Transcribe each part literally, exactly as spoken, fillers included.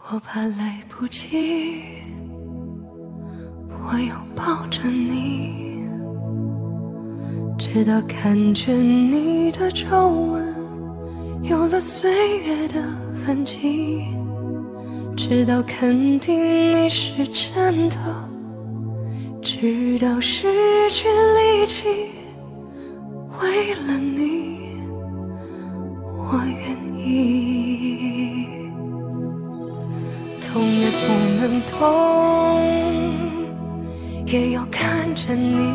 我怕来不及，我又抱着你，直到看见你的皱纹有了岁月的痕迹，直到肯定你是真的，直到失去力气，为了你我愿意。痛也不能痛，也要看着你，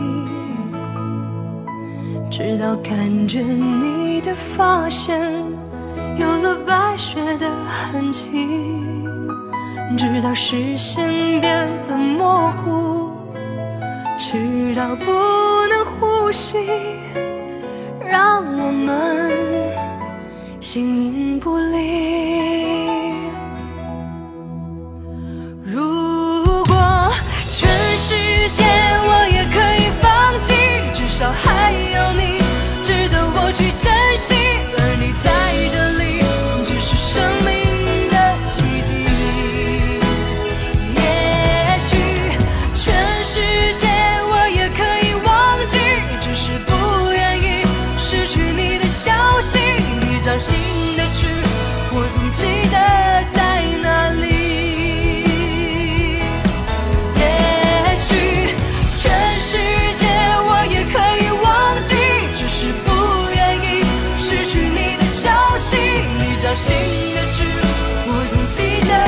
直到感觉你的发线有了白雪的痕迹，直到视线变得模糊，直到不能呼吸，让我们形影不离。如果全世界我也可以放弃，至少还有你值得我去珍惜，而你在这里只是生命的奇迹。也许全世界我也可以忘记，只是不愿意失去你的消息，你掌心的痣我总记得在哪里。也许全世界我也可以忘记，只是不愿意失去你的消息，你掌心的痣我总记得